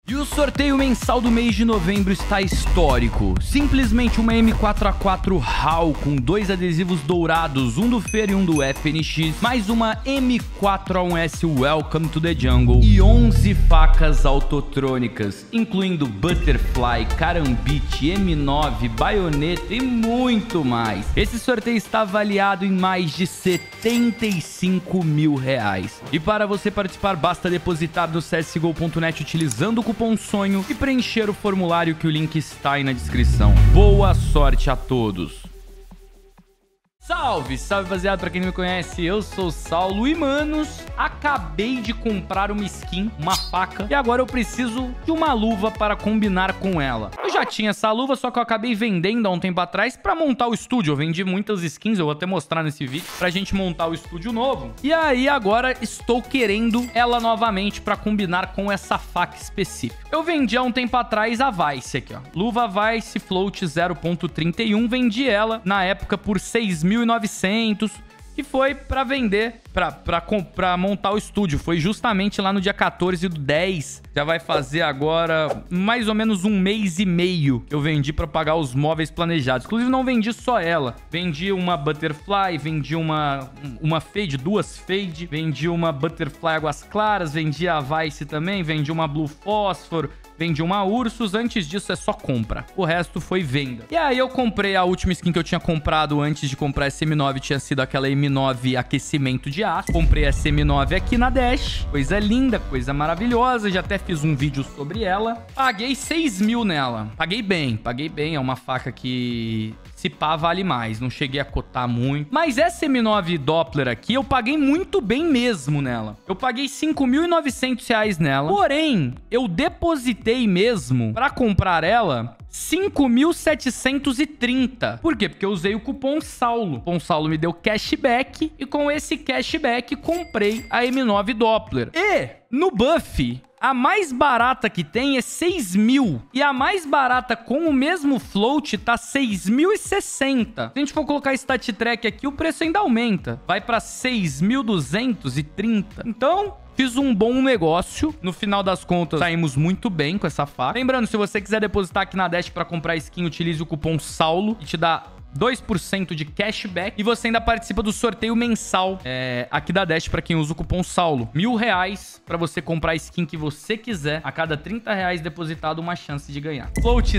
E o sorteio mensal do mês de novembro está histórico. Simplesmente uma M4A4 HAL com 2 adesivos dourados, um do Fer e um do FNX, mais uma M4A1S Welcome to the Jungle e 11 facas autotrônicas, incluindo Butterfly, Karambit, M9, Baioneta e muito mais. Esse sorteio está avaliado em mais de R$75 mil. E para você participar, basta depositar no csgo.net utilizando o cupom SONHO e preencher o formulário que o link está aí na descrição. Boa sorte a todos! Salve, salve rapaziada, pra quem não me conhece, eu sou o Saulo e manos, acabei de comprar uma skin, uma faca, e agora eu preciso de uma luva para combinar com ela. Eu já tinha essa luva, só que eu acabei vendendo há um tempo atrás pra montar o estúdio. Eu vendi muitas skins, eu vou até mostrar nesse vídeo, pra gente montar o estúdio novo. E aí agora estou querendo ela novamente pra combinar com essa faca específica. Eu vendi há um tempo atrás a Vice aqui, ó. Luva Vice Float 0.31, vendi ela na época por 6.900, que foi pra vender, pra montar o estúdio. Foi justamente lá no dia 14 do 10. Já vai fazer agora mais ou menos um mês e meio que eu vendi pra pagar os móveis planejados. Inclusive não vendi só ela. Vendi uma Butterfly, vendi uma Fade, duas Fade. Vendi uma Butterfly Águas Claras, vendi a Vice também, vendi uma Blue Fósforo. Vendi uma Ursus, antes disso é só compra. O resto foi venda. E aí eu comprei a última skin que eu tinha comprado antes de comprar essa M9, tinha sido aquela M9 aquecimento de aço. Comprei essa M9 aqui na Dash. Coisa linda, coisa maravilhosa. Já até fiz um vídeo sobre ela. Paguei 6 mil nela. Paguei bem. É uma faca que... se pá, vale mais. Não cheguei a cotar muito. Mas essa M9 Doppler aqui, eu paguei muito bem mesmo nela. Eu paguei R$5.900 nela. Porém, eu depositei mesmo pra comprar ela 5.730. Por quê? Porque eu usei o cupom SAULO. O cupom SAULO me deu cashback. E com esse cashback, comprei a M9 Doppler. E no buff... a mais barata que tem é 6 mil. E a mais barata com o mesmo float tá 6.060. Se a gente for colocar stat track aqui, o preço ainda aumenta. Vai pra 6.230. Então... fiz um bom negócio. No final das contas, saímos muito bem com essa faca. Lembrando, se você quiser depositar aqui na Dash pra comprar skin, utilize o cupom SAULO e te dá 2% de cashback. E você ainda participa do sorteio mensal aqui da Dash pra quem usa o cupom SAULO. R$1.000 pra você comprar a skin que você quiser. A cada R$30 depositado, uma chance de ganhar. Float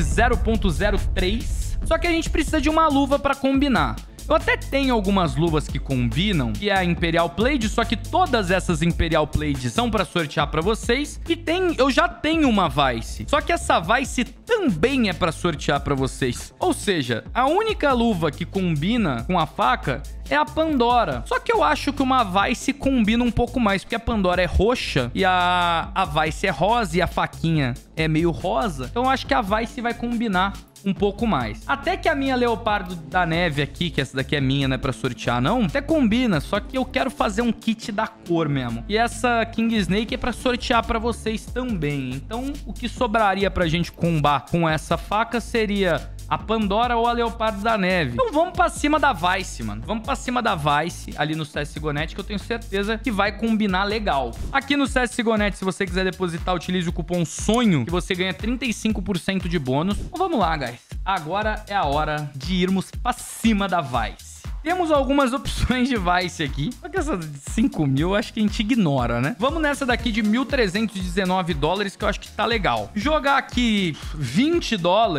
0.03. Só que a gente precisa de uma luva pra combinar. Eu até tenho algumas luvas que combinam, que é a Imperial Blade, só que todas essas Imperial Blades são pra sortear pra vocês. E eu já tenho uma Vice, só que essa Vice também é pra sortear pra vocês. Ou seja, a única luva que combina com a faca é a Pandora. Só que eu acho que uma Vice combina um pouco mais, porque a Pandora é roxa e a Vice é rosa e a faquinha é meio rosa. Então eu acho que a Vice vai combinar um pouco mais. Até que a minha Leopardo da Neve aqui, que essa daqui é minha, não é pra sortear não, até combina, só que eu quero fazer um kit da cor mesmo. E essa King Snake é pra sortear pra vocês também. Então o que sobraria pra gente combar com essa faca seria a Pandora ou a Leopardo da Neve. Então vamos pra cima da Vice, mano. Vamos pra cima da Vice ali no CSGO.net, que eu tenho certeza que vai combinar legal. Aqui no CSGO.net, se você quiser depositar, utilize o cupom SONHO, que você ganha 35% de bônus. Então vamos lá, guys. Agora é a hora de irmos pra cima da Vice. Temos algumas opções de Vice aqui. Só que essa de 5 mil, acho que a gente ignora, né? Vamos nessa daqui de $1.319, que eu acho que tá legal. Jogar aqui $20,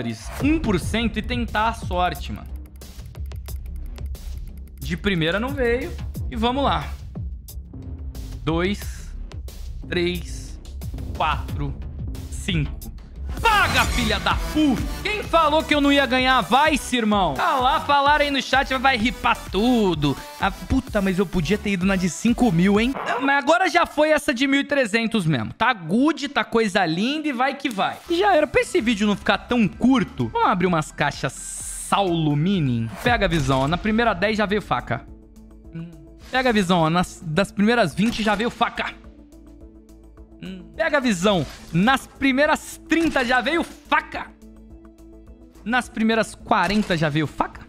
1% e tentar a sorte, mano. De primeira não veio. E vamos lá. 2, 3, 4, 5. Paga, filha da puta! Quem falou que eu não ia ganhar a Vice, irmão? Tá lá, falaram aí no chat, vai ripar tudo. Ah, puta, mas eu podia ter ido na de 5 mil, hein? Mas agora já foi essa de 1.300 mesmo. Tá good, tá coisa linda e vai que vai. E já era. Pra esse vídeo não ficar tão curto, vamos abrir umas caixas Saulo Mini. Pega a visão, ó. Na primeira 10 já veio faca. Pega a visão, ó. Das primeiras 20 já veio faca. Pega a visão. Nas primeiras 30 já veio faca. Nas primeiras 40 já veio faca.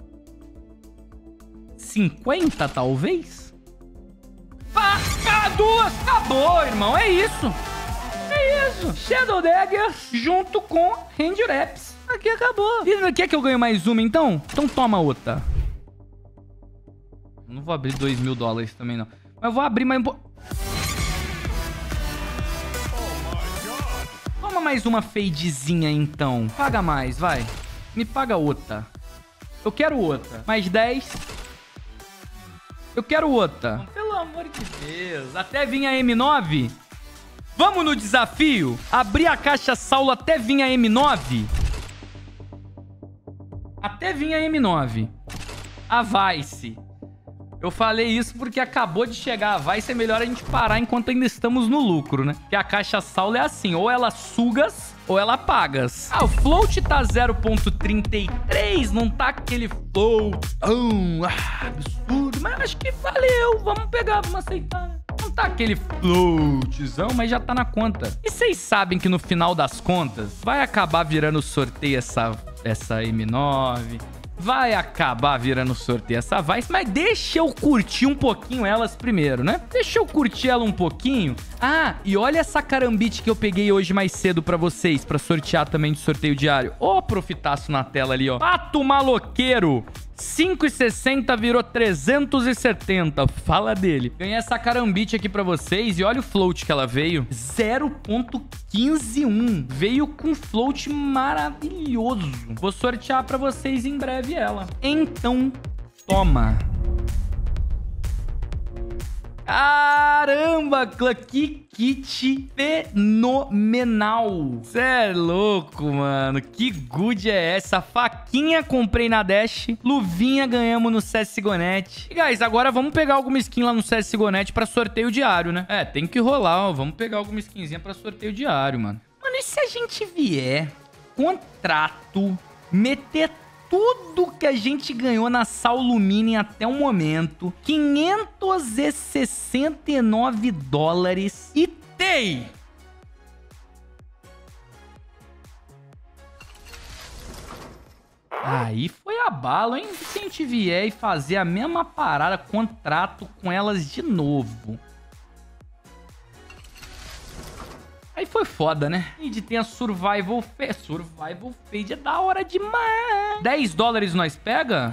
50, talvez? Faca, duas. Acabou, irmão. É isso. É isso. Shadow Dagger junto com Hand Wraps. Aqui acabou. E quer que eu ganhe mais uma, então? Então toma outra. Não vou abrir $2.000 também, não. Mas eu vou abrir mais um pouco. Toma mais uma fadezinha, então. Paga mais, vai. Me paga outra. Eu quero outra. Mais 10. Eu quero outra. Pelo amor de Deus. Até vir a M9. Vamos no desafio? Abrir a caixa Saulo até vir a M9? Até vir a M9. A Vice. Eu falei isso porque acabou de chegar a Vice. É melhor a gente parar enquanto ainda estamos no lucro, né? Porque a caixa Saulo é assim. Ou ela sugas, ou ela pagas. Ah, o float tá 0.33. Não tá aquele float absurdo. Mas acho que valeu. Vamos pegar, vamos aceitar, né? Não tá aquele floatzão, mas já tá na conta. E vocês sabem que no final das contas vai acabar virando sorteio essa M9. Vai acabar virando sorteio essa Vice, mas deixa eu curtir um pouquinho elas primeiro, né? Deixa eu curtir ela um pouquinho. Ah, e olha essa carambite que eu peguei hoje mais cedo pra vocês, pra sortear também de sorteio diário. Ó, profitaço na tela ali, ó. Pato maloqueiro. 5,60 virou 370. Fala dele. Ganhei essa carambite aqui pra vocês e olha o float que ela veio. 0.151. Veio com float maravilhoso. Vou sortear pra vocês em breve ela. Então, toma. Caramba, clã, que kit fenomenal. Cê é louco, mano. Que good é essa? Faquinha comprei na Dash. Luvinha ganhamos no CSGO.net. E, guys, agora vamos pegar alguma skin lá no CSGO.net pra sorteio diário, né? É, tem que rolar, ó. Vamos pegar alguma skinzinha pra sorteio diário, mano. Mano, e se a gente vier, contrato, meter tudo que a gente ganhou na Saulo Mini até o momento, $569 e tem! Aí foi a bala, hein? Se a gente vier e fazer a mesma parada, contrato com elas de novo. Aí foi foda, né? E tem a Survival Fade. Survival Fade é da hora demais. $10 nós pega?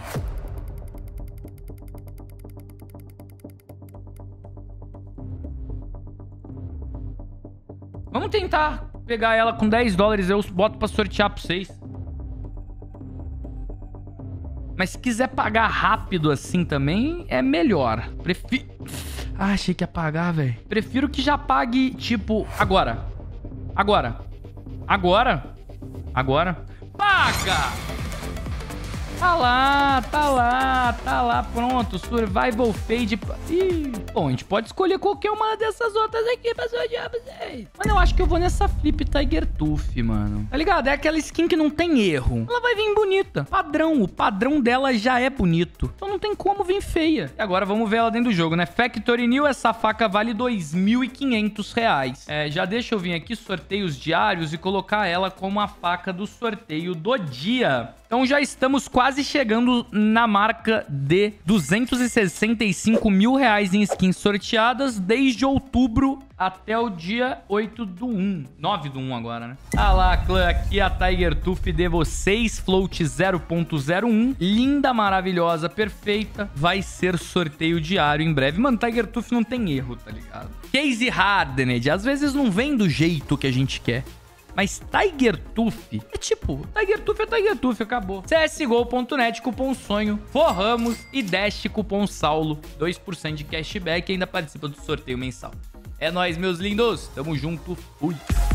Vamos tentar pegar ela com $10. Eu boto pra sortear pra vocês. Mas se quiser pagar rápido assim também, é melhor. Prefiro... Ah, achei que ia pagar, velho. Prefiro que já pague, tipo, agora. Agora. Paga! Tá lá, pronto. Survival Fade. Ih, bom, a gente pode escolher qualquer uma dessas outras aqui pra sortear pra vocês. Mano, eu acho que eu vou nessa Flip Tiger Tooth, mano. Tá ligado? É aquela skin que não tem erro. Ela vai vir bonita. Padrão. O padrão dela já é bonito. Então não tem como vir feia. E agora vamos ver ela dentro do jogo, né? Factory New, essa faca vale R$2.500. É, já deixa eu vir aqui, sorteios diários, e colocar ela como a faca do sorteio do dia. Então já estamos quase chegando na marca de R$265 mil em skins sorteadas desde outubro até o dia 8/1. 9/1 agora, né? Ah lá, clã, aqui a Tiger Tooth de vocês, float 0.01. Linda, maravilhosa, perfeita. Vai ser sorteio diário em breve. Mano, Tiger Tooth não tem erro, tá ligado? Case Hardened, às vezes não vem do jeito que a gente quer. Mas Tiger Tooth é tipo, Tiger Tooth é Tiger Tooth, acabou. CSGO.net, cupom sonho, forramos e Dash, cupom Saulo, 2% de cashback e ainda participa do sorteio mensal. É nóis, meus lindos. Tamo junto. Fui.